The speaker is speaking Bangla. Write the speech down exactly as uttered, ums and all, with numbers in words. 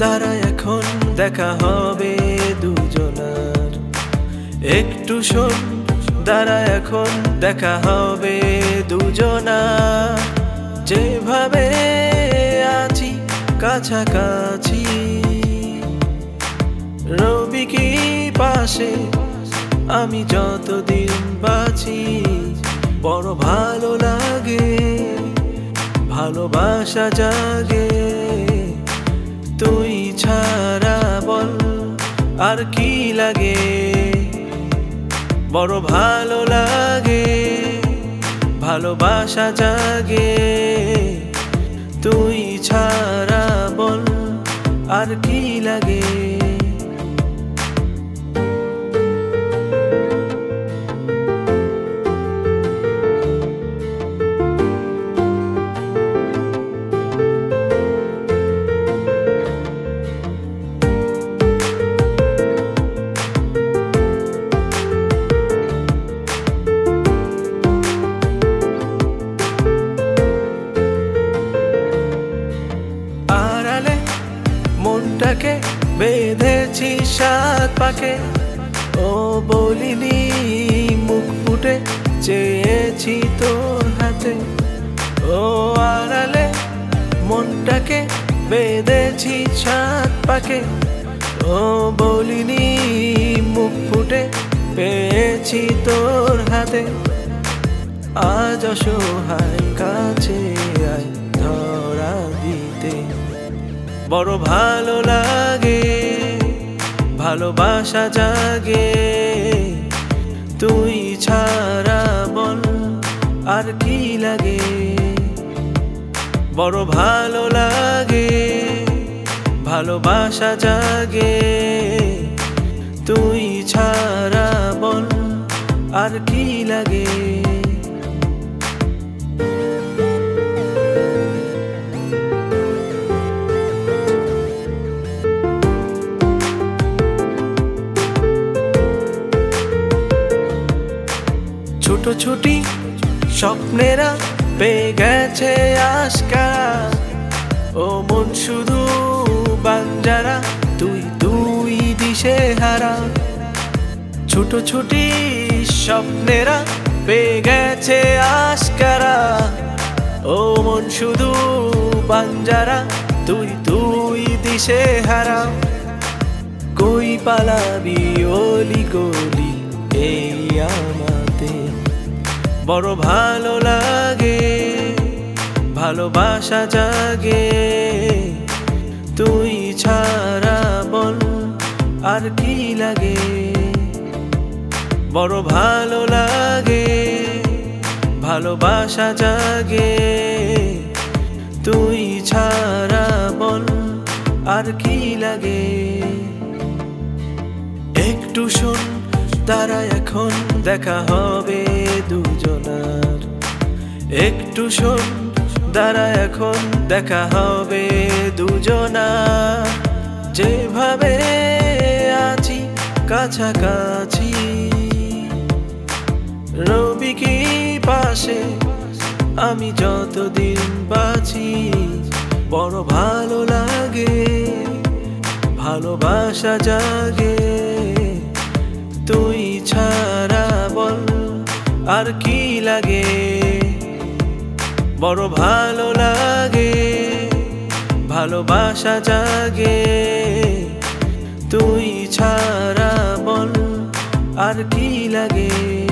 দাঁড়া এখন দেখা হবে দুজনার। একটু শোন, দাঁড়া এখন দেখা হবে দুজনার। যেভাবে আছি কাছাকাছি, রবি কি পাশে আমি যতদিন বাঁচি। বড় ভালো লাগে, ভালোবাসা জাগে। তুই ছাড়া বল আর কি লাগে। বড় ভালো লাগে, ভালোবাসা জাগে। তুই ছাড়া বল আর কি লাগে। মনটাকে বেঁধেছি সাত পাকে, ও বলিনি মুখ ফুটে চেয়েছি তোর হাতে। ও আড়ালে মনটাকে বেঁধেছি সাত পাকে, ও বলিনি মুখ ফুটে পেয়েছি তোর হাতে। আজ অসহায় কাছে আয় ধরা দিতে। বড় ভালো লাগে, ভালোবাসা জাগে। তুই ছাড়া বল আর কি লাগে। বড় ভালো লাগে, ভালোবাসা জাগে। তুই ছাড়া বল আর কি লাগে। ছোটছুটি স্বপ্নেরা পেয়ে গেছে আজকারা। ও মন শুধু বাঞ্জারা, তুই দুই দিশে হারা। ছোটছুটি স্বপ্নেরা পেয়ে গেছে আজকারা। ও মন শুধু বাঞ্জারা, তুই দুই দিশে হারা। কই পালাবি অলি গলি এই আমাতে। বড় ভালো লাগে, ভালোবাসা জাগে। তুই ছাড়া বল আর কি লাগে। বড় ভালো লাগে, ভালোবাসা জাগে। তুই ছাড়া বল আর কি লাগে। একটু শোন, দাঁড়া এখন দেখা হবে দুজনার। একটু শোন, দাঁড়া এখন দেখা হবে দুজনার। যেভাবে আছি কাছাকাছি, রবি কি পাশে আমি যতদিন বাঁচি। বড় ভালো লাগে, ভালোবাসা জাগে। তুই ছাড়া বল আর কি লাগে। বড় ভালো লাগে, ভালোবাসা জাগে। তুই ছাড়া বল আর কি লাগে।